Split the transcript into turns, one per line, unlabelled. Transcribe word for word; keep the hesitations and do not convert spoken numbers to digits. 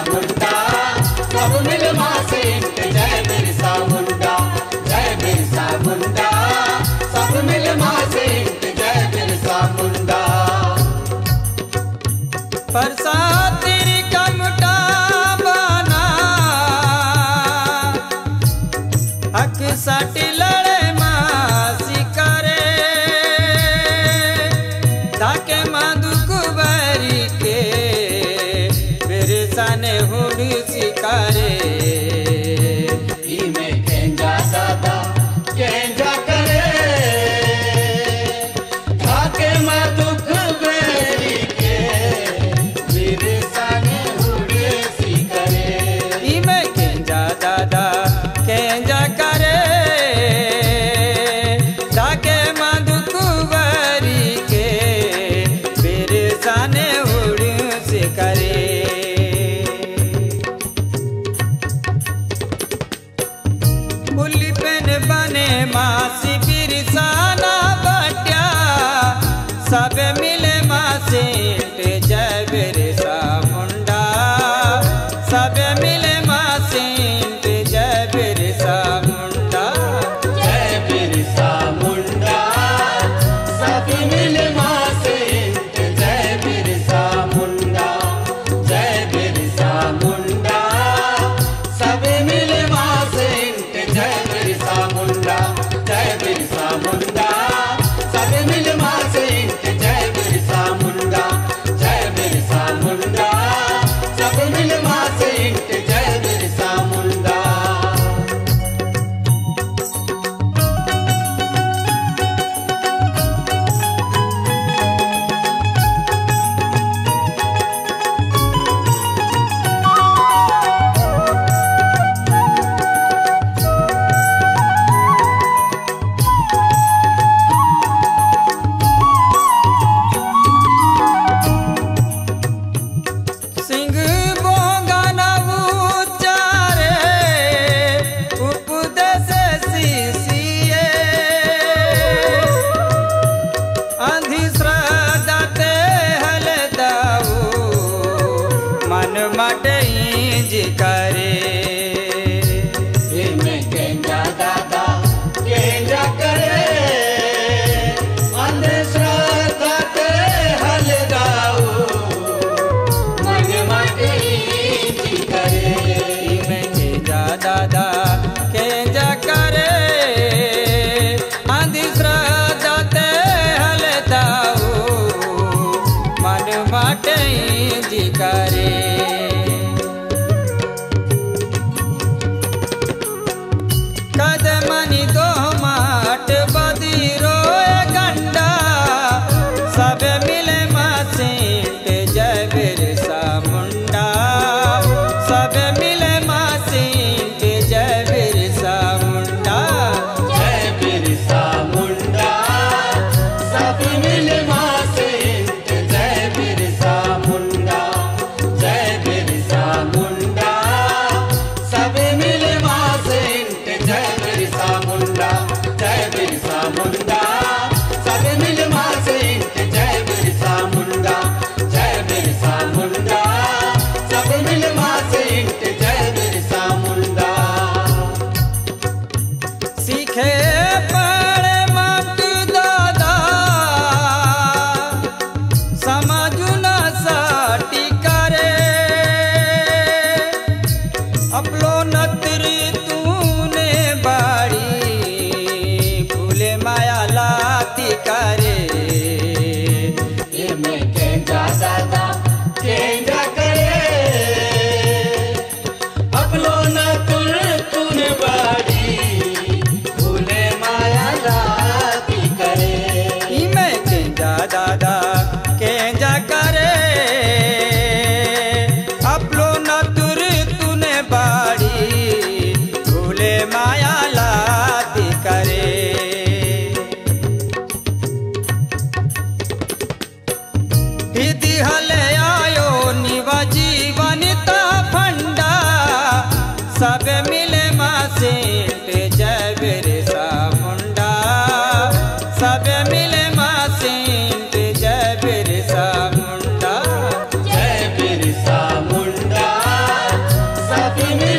मुंडा सब मिल मासे इंट जय बिरसा मुंडा जय बिरसा मुंडा सब मिल मासे इंट जय बिरसा मुंडा।
प्रसाद तेरी कमटा बना हक सट लड़े मासी करे ताके माधु कुबरी के बिरसा ने हुड सिकारे
में केंजा दादा केंजा करे ताके माधु कुबरी के बिरसा ने हुड सिकारे
में केंजा दादा केंजा करे ताके माधु कुबरी के बिरसा ने हुड सिकारे। बने मासी बिरसा ना बट्या सब मिले मासी जय बिरसा मुंडा सब मिले मासी जय बिरसा मुंडा
जय बिरसा मुंडा सब मिले मासे जय बिरसा मुंडा जय बिरसा मुंडा सब मिले मासे जय बिरसा मुंडा जय बिरसा मुंडा सब मिल मासे जय बिरसा मुंडा जय बिरसा मुंडा सब मिल मासे जय बिरसा मुंडा।
करे
में केंजा दादा केंजा करे अंधश्रद्धा ते हल दाऊ मन माटे जी करे
में केंजा दादा केंजा करे अंधश्रद्धा ते हल दाऊ मन माटे जी करे। कदमनी दो माट बदीरो गंडा सब मिले मासी जय बिरसा मुंडा सब मिले मासी जय बिरसा मुंडा
जय बिरसा मुंडा सब मिले मासे जय बिरसा मुंडा जय बिरसा मुंडा सब मिले मासे जय बिरसा मुंडा जय बिरसा मुंडा सब मिल मासे जय बिरसा मुंडा जय बिरसा मुंडा सब मिल मासे जय बिरसा मुंडा।
सीखे पड़े मत दादा समझू न साटी करे अपलो नतरी तूने बाड़ी फूले माया लाती करे
में केंजा दादा केंजा करे अपलो न तुर तुन बाड़ी फूले माया लाती करे
में केंजा दादा केंजा करे अपलो न तुर तूने बाड़ी
सब मिल